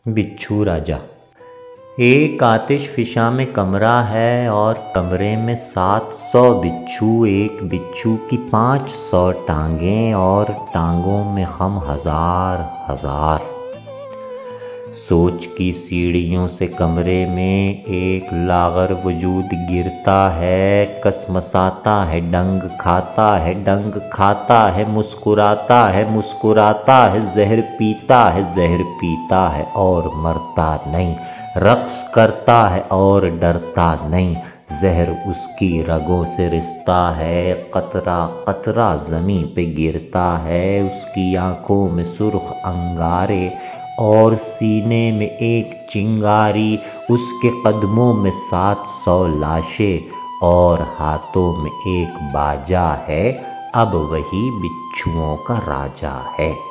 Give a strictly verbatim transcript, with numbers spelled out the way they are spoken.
बिच्छू राजा। एक आतिश फिशा में कमरा है और कमरे में सात सौ बिच्छू। एक बिच्छू की पाँच सौ टांगें और टांगों में हम हजार हजार। सोच की सीढ़ियों से कमरे में एक लागर वजूद गिरता है, कसमसाता है, डंग खाता है, डंग खाता है, मुस्कुराता है, मुस्कुराता है, जहर पीता है, जहर पीता है और मरता नहीं, रक्स करता है और डरता नहीं। जहर उसकी रगों से रिश्ता है, कतरा कतरा ज़मीं पे गिरता है। उसकी आंखों में सुर्ख अंगारे और सीने में एक चिंगारी। उसके कदमों में सात सौ लाशें और हाथों में एक बाजा है। अब वही बिच्छुओं का राजा है।